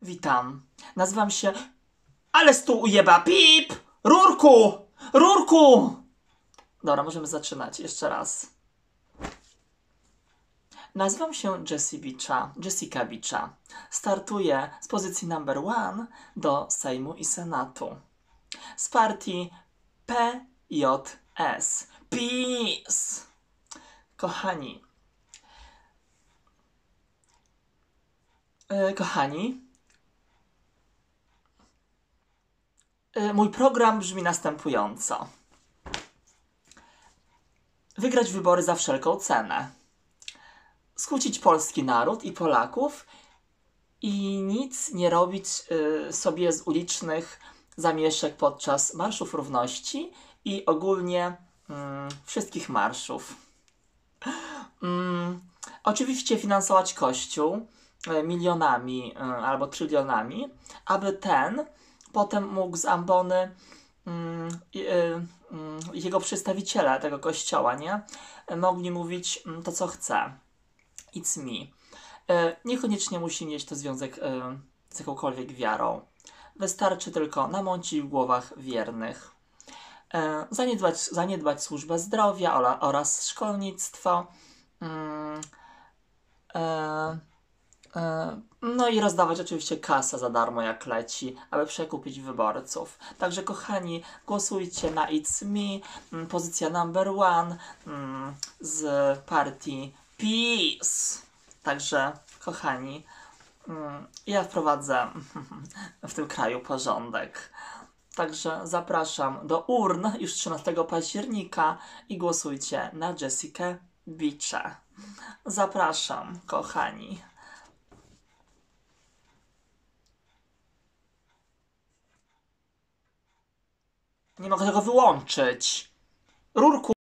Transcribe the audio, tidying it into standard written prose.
Witam. Nazywam się... Ale stół ujeba! Pip! Rurku! Rurku! Dobra, możemy zaczynać. Jeszcze raz. Nazywam się Jessica Bicza. Startuję z pozycji number 1 do Sejmu i Senatu. Z partii PJS. Peace! Kochani. Mój program brzmi następująco. Wygrać wybory za wszelką cenę. Skłócić polski naród i Polaków i nic nie robić sobie z ulicznych zamieszek podczas marszów równości i ogólnie wszystkich marszów. Oczywiście finansować Kościół milionami albo trylionami, aby ten potem mógł z ambony jego przedstawiciele tego kościoła, nie? Mogli mówić to, co chce. It's me. Niekoniecznie musi mieć to związek z jakąkolwiek wiarą. Wystarczy tylko namącić w głowach wiernych. Zaniedbać służbę zdrowia oraz szkolnictwo. No i rozdawać oczywiście kasę za darmo jak leci, aby przekupić wyborców. Także kochani, głosujcie na It's Me, pozycja number 1 z partii Peace. Także kochani, ja wprowadzę w tym kraju porządek. Także zapraszam do urn już 13 października i głosujcie na Jessicę Biczę. Zapraszam, kochani. Nie mogę tego wyłączyć. Rurku.